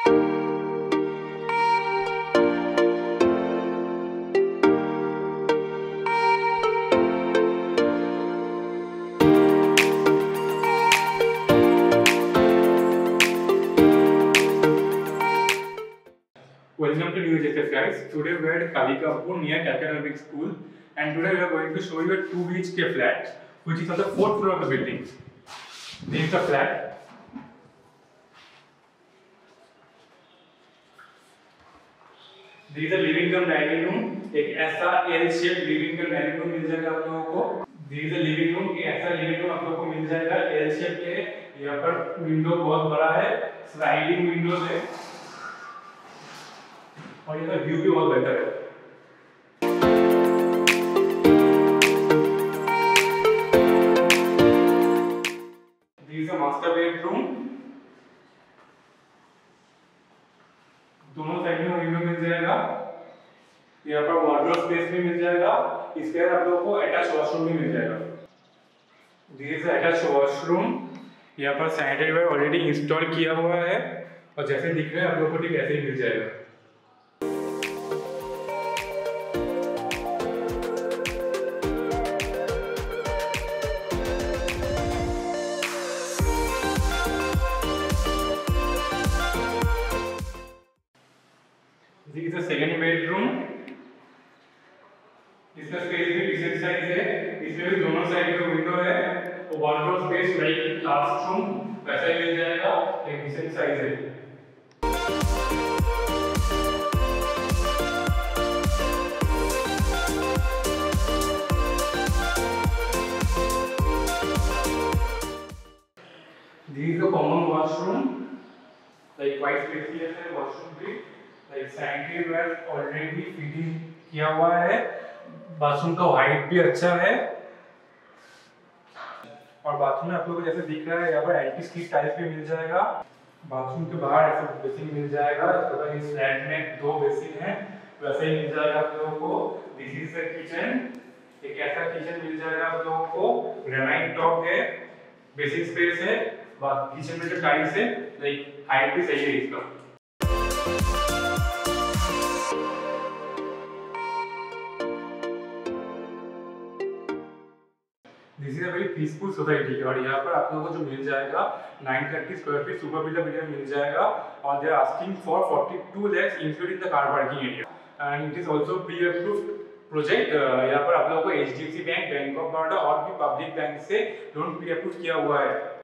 Welcome to New JSF guys. Today we are at Kalikapur near Calcutta Big School, and today we are going to show you a 2 BHK flat which is on the 4th floor of the building. This is the flat. This is a living room dining room. एक ऐसा L shaped living room dining room मिल जाएगा आप लोगों को. This is a living room. एक ऐसा living room आप लोगों को मिल जाएगा L shape के. यहाँ पर विंडो बहुत बड़ा है, स्लाइडिंग विंडोज है और ये व्यू भी बहुत बेहतर है. This is a master bedroom. दोनों साइड में विंडो मिल जाएगा. यहाँ पर वार्डरोब स्पेस भी मिल जाएगा. इसके बाद आप लोगों को अटैच वॉशरूम भी मिल जाएगा. This is attach washroom. यहाँ पर सैनिटरी वेयर ऑलरेडी इंस्टॉल किया हुआ है और जैसे दिख रहा है आप लोगों को ठीक ऐसे ही मिल जाएगा. This is the second bedroom. इसका स्पेस भी डिसेंट साइज है. इसमें भी दोनों साइड में विंडो है और वार्डरोब स्पेस लाइक क्लासरूम वैसा ही मिल जाएगा. एक डिसेंट साइज है. This is the common washroom. Like quite spacious है washroom भी. सैनिटरी वेयर ऑलरेडी फिटिंग किया हुआ है. बाथरूम का हाइट भी अच्छा है और बाथरूम में आप लोगों को जैसे दिख रहा है यहाँ पर एंटी स्लिप टाइल्स भी मिल जाएगा. बाथरूम के बाहर ऐसा बेसिन मिल जाएगा. इस फ्लैट में 2 बेसिन है वैसे ही मिल जाएगा आप लोगों को. This is the kitchen. एक ऐसा किचन मिल जाएगा आप लोगों को. ग्रेनाइट टॉप है, बेसिक स्पेस है. किचन में जो टाइल्स है लाइक हाइट भी सही है इसका. This is a very peaceful society और यहाँ पर आप लोगों को जो मिल जाएगा 930 square feet super builder area मिल जाएगा और they are asking for 42 lakhs including the car parking area and it is also pre approved project. यहाँ पर आप लोगों को HDFC bank, bank of Baroda और भी पब्लिक बैंक से लोन प्री अप्रूव किया हुआ है.